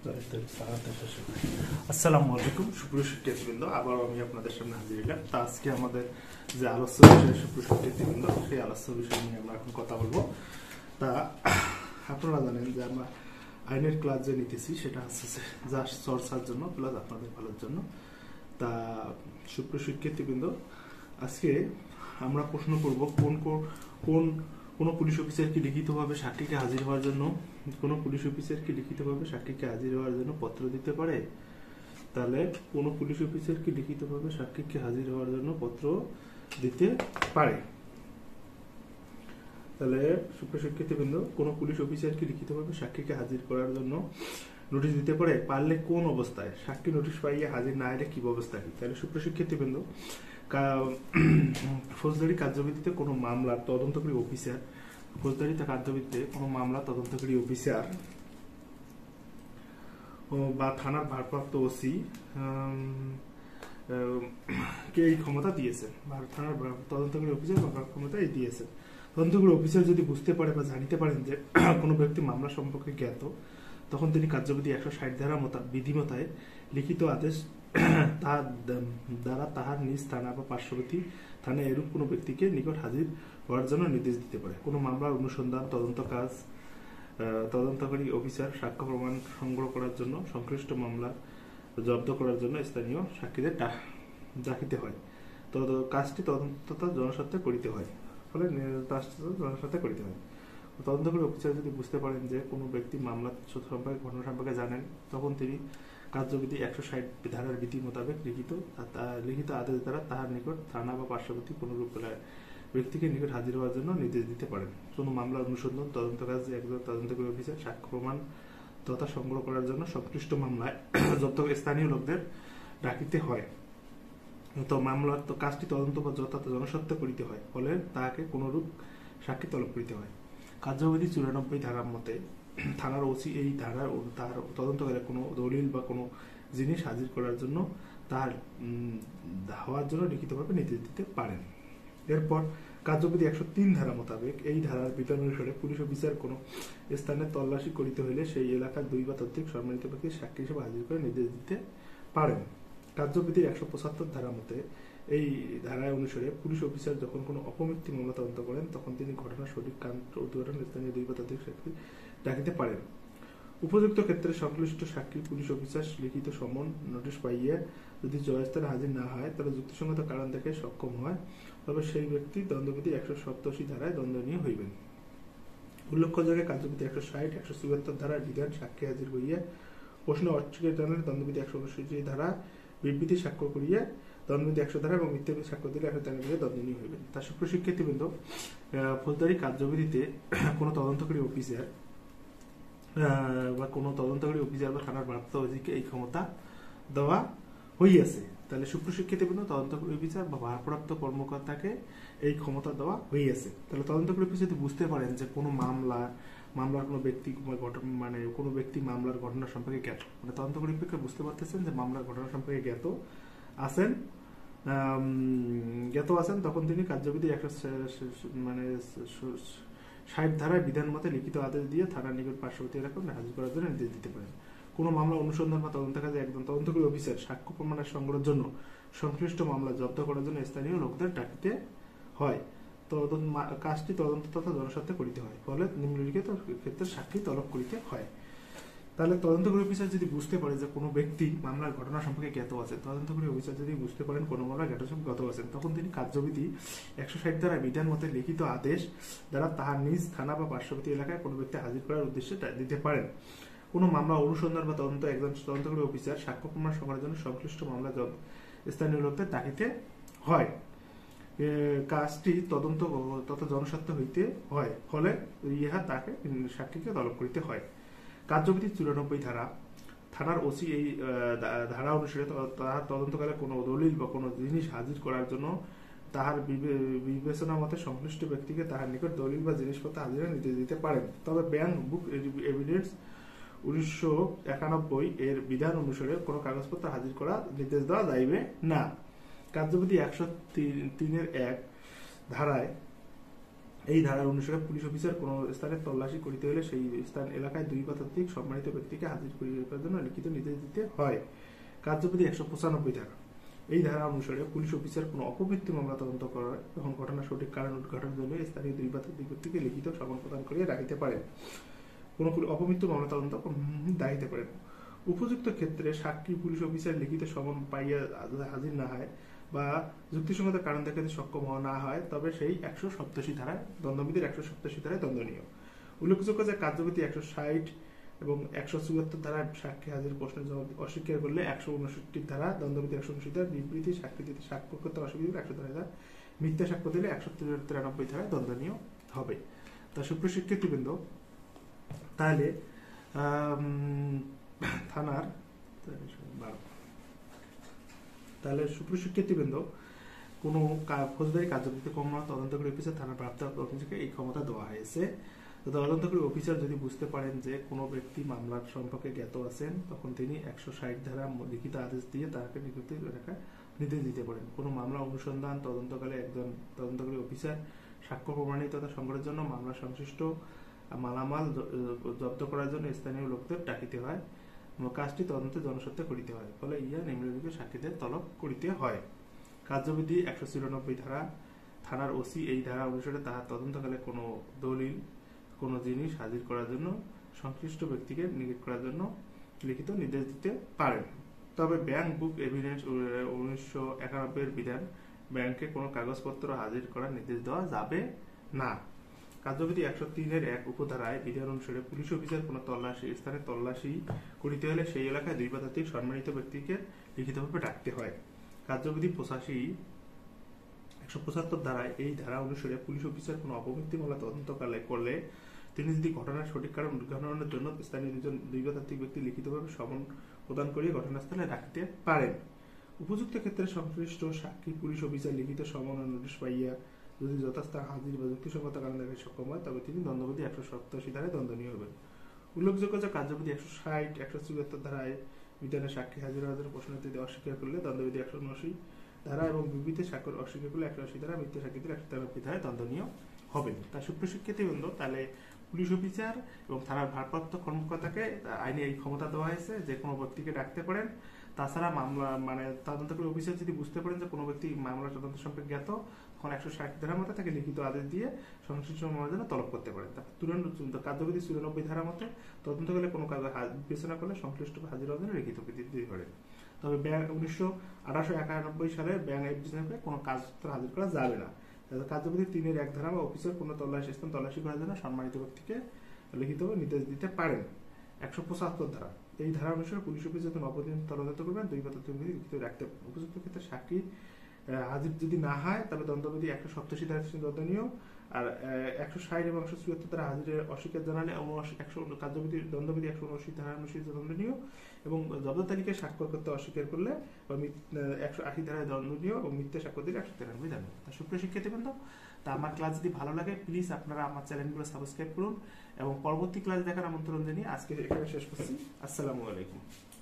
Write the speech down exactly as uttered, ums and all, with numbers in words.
আসসালামু আলাইকুম সুপ্রিয় শিক্ষার্থীবৃন্দ, আবার আমি আপনাদের সামনে হাজির হলাম। তা আজকে আমাদের যে আলোচ্য বিষয় সুপ্রিয় শিক্ষার্থীবৃন্দ, সেই আলোচ্য বিষয় নিয়ে আমরা এখন কথা বলবো। তা আপনারা জানেন যে আমরা আইনের ক্লাস যে নিতেছি সেটা হচ্ছে যা চর্চার জন্য প্লাস আপনাদের ভালোর জন্য। তা সুপ্রিয় শিক্ষার্থীবৃন্দ, আজকে আমরা প্রশ্ন করব কোন কোন কোনো পুলিশ অফিসার কি লিখিতভাবে সাক্ষীকে হাজির হওয়ার জন্য কোনো পুলিশ অফিসার কি লিখিতভাবে সাক্ষীকে হাজির হওয়ার জন্য পত্র দিতে পারে। তাহলে কোনো পুলিশ অফিসার কি লিখিতভাবে সাক্ষীকে হাজির হওয়ার জন্য পত্র দিতে পারে। তাহলে সুপ্রিয় শিক্ষার্থীবৃন্দ, কোনো পুলিশ অফিসার কি লিখিতভাবে সাক্ষীকে হাজির করার জন্য নোটিশ দিতে পারে? পারলে কোন অবস্থায়? সাক্ষী নোটিশ পাইয়ে হাজির না এলে কি ব্যবস্থা কি? তাহলে সুপ্রিয় শিক্ষার্থীবৃন্দ, ফৌজদারি কার্যবিধিতে কোনো মামলার তদন্তকারী অফিসার ফৌজদারি কার্যবিধিতে কোনো মামলা তদন্তকারী অফিসার বা থানার ভারপ্রাপ্ত ওসি কে এই ক্ষমতা দিয়েছেন, থানার তদন্তকারী অফিসার বা ক্ষমতা এই দিয়েছেন। তদন্তকারী অফিসার যদি বুঝতে পারে বা জানিতে পারেন যে কোনো ব্যক্তি মামলা সম্পর্কে জ্ঞাত, তখন তিনি কার্যবিধি একশো ষাট ধারা বিধিমতায় লিখিত আদেশ তার দ্বারা তাহার নিজ থানা বা পার্শ্ববর্তী থানায় এরূপ কোনো ব্যক্তিকে নিকট হাজির হওয়ার জন্য নির্দেশ দিতে পারে। কোনো মামলার অনুসন্ধান তদন্ত কাজ তদন্তকারী অফিসার সাক্ষ্য প্রমাণ সংগ্রহ করার জন্য সংশ্লিষ্ট মামলা জব্দ করার জন্য স্থানীয় সাক্ষীদের ডাকিতে হয়। তো কাজটি তদন্ততা জনস্বার্থে করিতে হয় ফলে জনস্বার্থে করিতে হয়। তদন্তকারী অফিসার যদি বুঝতে পারেন যে কোনো ব্যক্তি মামলা সম্পর্কে ঘটনা সম্পর্কে জানেন, তখন তিনি কার্যবিধি একশো ষাট ধারার বিধি মোতাবেক লিখিত লিখিত আদেশ দ্বারা তাহার নিকট থানা বা পার্শ্ববর্তী কোনো ব্যক্তিকে নিকট হাজির হওয়ার জন্য নির্দেশ দিতে পারেন। কোনো মামলার অনুসন্ধান তদন্ত কাজে একজন তদন্তকারী অফিসার সাক্ষ্য প্রমাণ তথা সংগ্রহ করার জন্য সংশ্লিষ্ট মামলায় যত স্থানীয় লোকদের ডাকিতে হয়। তো মামলার তো কাজটি তদন্ত বা যথাযথ জনস্বার্থে করিতে হয়, ফলে তাহাকে কোনরূপ সাক্ষী তলব করিতে হয়। কার্যবিধি চুরানব্বই ধারার মতে থানার ওসি এই ধারার তার তদন্তকারী কোনো দলিল বা কোনো জিনিস হাজির করার জন্য তার হওয়ার জন্য লিখিতভাবে নির্দেশ দিতে পারেন। এরপর কার্যবিধি একশো তিন ধারা মোতাবেক এই ধারার বিধান অনুসারে পুলিশ অফিসার কোনো স্থানে তল্লাশি করিতে হইলে সেই এলাকার দুই বা ততোধিক সম্মানিত ব্যক্তি সাক্ষী হিসেবে হাজির করে নির্দেশ দিতে পারেন। কার্যবিধি একশো পঁচাত্তর ধারা মতে এই ধারায় অনুসারে পুলিশ অফিসার যখন কোনো অপমৃত্যু মামলা তদন্ত করেন, তখন তিনি ঘটনার সঠিক কারণ উদ্ঘাটন স্থানীয় দুই বা ততোধিক সাক্ষী ডাকিতে পারেন। উপযুক্ত ক্ষেত্রে সংশ্লিষ্ট সাক্ষী পুলিশ অফিসার লিখিত সমন নোটিশ পাইয়া যদি জয়স্থানে হাজির না হয়, তাহলে যুক্তিসঙ্গত কারণ দেখে সক্ষম হয়, তবে সেই ব্যক্তি দণ্ডবিধি একশো সপ্তাশি ধারায় দণ্ডনীয় হইবেন। উল্লেখ্য জায়গায় কার্যবিধি একশো ষাট একশো চুয়াত্তর ধারার বিধান সাক্ষী হাজির হইয়া প্রশ্ন অস্বীকার জানালে দণ্ডবিধি একশো উনষাট ধারা বিবৃতি সাক্ষ্য করিয়া দণ্ডবিধি একশো ধারা এবং মিথ্যাবিধি সাক্ষ্য দিলে একশো তেরো দণ্ডনীয় হইবেন। তার সুপ্রিয় শিক্ষার্থীবৃন্দ, ফৌজদারি কার্যবিধিতে কোনো তদন্তকারী অফিসার বা কোনো তদন্তকারী অফিসার বা থানার ভারপ্রাপ্ত ওসিকে এই ক্ষমতা দেওয়া হইয়াছে। তাহলে সুপ্রিয় শিক্ষার্থীবৃন্দ, তদন্তকারী অফিসার বা ভারপ্রাপ্ত কর্মকর্তাকে এই ক্ষমতা দেওয়া হইয়াছে। তাহলে তদন্তকারী অফিসার যদি বুঝতে পারেন যে কোনো মামলা মামলার কোনো ব্যক্তি মানে কোনো ব্যক্তি মামলার ঘটনা সম্পর্কে জ্ঞাত, মানে তদন্তকারী অফিসার বুঝতে পারতেছেন যে মামলার ঘটনা সম্পর্কে জ্ঞাত আছেন জ্ঞাত আছেন তখন তিনি কার্যবিধি একশো মানে ষাট ধারায় বিধান মতে লিখিত আদেশ দিয়ে থানার নিকট পার্শ্ববর্তী এলাকা হাজির করার জন্য নির্দেশ দিতে পারেন। কোনো মামলা অনুসন্ধান বা তদন্ত কাজে একজন তদন্তকারী অফিসার সাক্ষ্য প্রমাণের সংগ্রহের জন্য সংশ্লিষ্ট মামলা জব্দ করার জন্য স্থানীয় লোকদের ডাকিতে হয়। কাজটি তদন্ত তথা জনস্বার্থে করিতে হয়, ফলে নিম্নলিখিত ক্ষেত্রে সাক্ষী তলব করিতে হয়। তাহলে তদন্তকারী অফিসার যদি বুঝতে পারে যে কোনো ব্যক্তি মামলার ঘটনা সম্পর্কে জ্ঞাত আছে, তদন্তকারী অফিসার যদি বুঝতে পারেন কোনো মামলার জ্ঞাত সম্পর্কে জ্ঞাত আছেন, তখন তিনি কার্যবিধি একশো ষাট ধারা বিধান মতে লিখিত আদেশ দ্বারা তাহার নিজ থানা বা পার্শ্ববর্তী এলাকায় কোনো ব্যক্তি হাজির করার উদ্দেশ্যে দিতে পারেন। কোনো মামলা অনুসন্ধান বা তদন্ত একজন তদন্তকারী অফিসার সাক্ষ্য প্রমাণ সংগ্রহের জন্য সংশ্লিষ্ট মামলা স্থানীয় লোকদের ডাকিতে হয়। কাজটি তদন্ত তথা জনস্বার্থ হইতে হয়, ফলে ইহা তাকে সাক্ষীকে তলব করিতে হয়। কার্যবিধি চুরানব্বই ধারা থানার ওসি এই ধারা অনুসারে তাহার তদন্তকালে কোনো দলিল বা কোনো জিনিস হাজির করার জন্য তাহার বিবেচনা মতে সংশ্লিষ্ট ব্যক্তিকে তাহার নিকট দলিল বা জিনিসপত্র হাজিরের নির্দেশ দিতে পারেন। তবে ব্যাংক বুক এভিডেন্স উনিশশো একানব্বই এর বিধান অনুসারে কোনো কাগজপত্র হাজির করা নির্দেশ দেওয়া যাইবে না। কার্যবিধি একশো তিনের এক ধারায় এই ধারা অনুসারে পুলিশ অফিসার কোনো স্থানে তল্লাশি করিতে হলে সেই স্থান এলাকায় দুই বা ততোধিক সম্মানিত ব্যক্তিকে হাজির করিবার জন্য লিখিত নির্দেশ দিতে হয়। কার্যবিধি একশো পঁচানব্বই ধারা। এই ধারা অনুসারে পুলিশ অফিসার কোনো অপমৃত্যু মামলা তদন্ত করার এবং ঘটনার সঠিক কারণ উদ্ঘাটনের জন্য স্থানীয় দুই বা ততোধিক ব্যক্তিকে লিখিত সমন প্রদান করিয়া রাখিতে পারেন। কোনো অপমৃত্যু মামলা তদন্ত দাঁড়াইতে পারেন। উপযুক্ত ক্ষেত্রে সাক্ষী পুলিশ অফিসার লিখিত সমন পাইয়া হাজির না হয় বা যুক্তিসঙ্গত কারণ দেখাতে সক্ষম হওয়া না হয়, তবে সেই একশো সপ্তাশি ধারায় দণ্ডবিধির একশো সপ্তাশি ধারায় দণ্ডনীয়। উল্লেখযোগ্য যে কার্যবিধি একশো ষাট এবং একশো চুয়াত্তর ধারায় সাক্ষী হাজির প্রশ্নের জবাব অস্বীকার করলে একশো উনষট্টি ধারা দণ্ডবিধি একশো উনষট্টি ধারা বিবৃতি সাক্ষী দিতে সাক্ষ্য করতে অস্বীকার একশো ধারা মিথ্যা সাক্ষ্য দিলে একশো তিরানব্বই ধারায় দণ্ডনীয় হবে। তা সুপ্রশিক্ষিতবৃন্দ, তাহলে থানার তাহলে সুপ্রশিক্ষিতবৃন্দ কোনো ফৌজদারি কার্যবিধি কর্ম তদন্তকারী অফিসার থানার প্রাপ্ত অফিসারকে এই ক্ষমতা দেওয়া হয়েছে। তদন্তকারী অফিসার যদি বুঝতে পারেন যে কোনো ব্যক্তি মামলার সম্পর্কে জ্ঞাত আছেন, তখন তিনি একশো ষাট ধারা লিখিত আদেশ দিয়ে তাকে নির্দেশ দিতে পারেন। কোনো মামলা অনুসন্ধান তদন্তকালে একজন তদন্তকারী অফিসার সাক্ষ্য প্রমাণিকতা সংগ্রহের জন্য মামলা সংশ্লিষ্ট মালামাল জব্দ করার জন্য স্থানীয় লোকদের ডাকিতে হয়। কাজটি তদন্তে জনস্বার্থে করিতে হয়, ফলে ইহা নিম্নলিখিত সাক্ষীদের তলব করিতে হয়। কার্যবিধি একশো চুরানব্বই ধারা। থানার ওসি এই ধারা অনুসারে তাহার তদন্তকালে কোনো দলিল কোনো জিনিস হাজির করার জন্য সংশ্লিষ্ট ব্যক্তিকে নিয়োগ করার জন্য লিখিত নির্দেশ দিতে পারেন। তবে ব্যাংক বুক এভিডেন্স উনিশশো একানব্বই এর বিধান ব্যাংকে কোনো কাগজপত্র হাজির করার নির্দেশ দেওয়া যাবে না। কার্যবিধি একশো তিনের এক উপধারায় বিধান অনুসারে পুলিশ অফিসার কোনো তল্লাশি স্থানে তল্লাশি করিতে হলে সেই এলাকায় দুই বা ততোধিক সম্মানিত ব্যক্তিকে লিখিতভাবে ডাকতে হয়। কার্যবিধি পঁচাশি একশো পঁচাত্তর ধারায় এই ধারা অনুসারে পুলিশ অফিসার কোনো অপমৃত্যু মামলা তদন্তকালে করলে তিনি যদি ঘটনার সঠিক কারণ উদ্ঘাটনের জন্য স্থানীয় দুজন দুই বা ততোধিক ব্যক্তি লিখিতভাবে সমন প্রদান করিয়ে ঘটনাস্থলে রাখতে পারেন। উপযুক্ত ক্ষেত্রে সংশ্লিষ্ট সাক্ষী পুলিশ অফিসার লিখিত সমন ও নোটিশ পাইয়া যদি যথাস্থানে হাজির বা যুক্তিসঙ্গত কারণ দেখাতে সক্ষম হয়, তবে তিনি দণ্ডবিধি একশো সপ্তাশি ধারায় দণ্ডনীয় হবেন। উল্লেখযোগ্য যে কার্যবিধি একশো ষাট একশো চুয়াত্তর ধারায় বিধানে সাক্ষী হাজির হওয়ার প্রশ্ন দিতে অস্বীকার করলে দণ্ডবিধি একশো উনআশি ধারা এবং বিবৃতি স্বাক্ষর অস্বীকার করলে একশো আশি ধারা মিথ্যা সাক্ষী দিলে একশো তিরানব্বই ধারায় দণ্ডনীয় হবেন। তা সুপ্রশিক্ষিতবৃন্দ, তাহলে পুলিশ অফিসার এবং থানার ভারপ্রাপ্ত কর্মকর্তাকে আইনে এই ক্ষমতা দেওয়া হয়েছে যে কোনো ব্যক্তিকে ডাকতে পারেন। তাছাড়া মামলা মানে তদন্তকারী অফিসার যদি বুঝতে পারেন যে কোনো ব্যক্তি মামলা তদন্ত সম্পর্কে জ্ঞাত, তখন একশো ষাট ধারার মতো তাকে লিখিত আদেশ দিয়ে সংশ্লিষ্ট মামলার জন্য তলব করতে পারেন। কার্যবিধি চুরানব্বই ধারা মতে তদন্তকালে কোনো কাজ বিবেচনা করলে সংশ্লিষ্ট হাজির হওয়ার জন্য লিখিত দিতে পারেন। তবে ব্যাংক উনিশশো আঠারোশো একানব্বই সালে ব্যাংক বিবেচনাকে কোনো কাজ হাজির করা যাবে না। কার্যবিধি তিনের এক ধারা বা অফিসার কোনো তল্লাশি স্থান তল্লাশি করার জন্য সম্মানিত ব্যক্তিকে লিখিতভাবে নির্দেশ দিতে পারেন। একশো পঁচাত্তর ধারা। এই ধারা অনুসারে পুলিশ অফিসার যখন অপরাধ তদন্ত করবেন দুই বা ততোধিক লিখিত রাখতে পারেন। উপযুক্ত ক্ষেত্রে সাক্ষী হাজির যদি না হয়, তবে দণ্ডবিধি একশো সপ্তাশি ধারা দণ্ডনীয়। আর একশো ষাট এবং একশো চুয়াত্তর ধারা হাজিরের অস্বীকার জানালে একশো কার্যবিধি দণ্ডবিধি একশো উনআশি ধারা অনুসারে দণ্ডনীয় এবং জব্দ তালিকায় স্বাক্ষর করতে অস্বীকার করলে বা একশো আশি ধারায় দণ্ডনীয় এবং মিথ্যা স্বাক্ষর দিলে একশো তিরানব্বই দণ্ডনীয়। তা সুপ্রশিক্ষিতবৃন্দ, তা আমার ক্লাস যদি ভালো লাগে প্লিজ আপনারা আমার চ্যানেলগুলো সাবস্ক্রাইব করুন এবং পরবর্তী ক্লাস দেখার আমন্ত্রণ জানিয়ে আজকে এখানে শেষ করছি। আসসালামু আলাইকুম।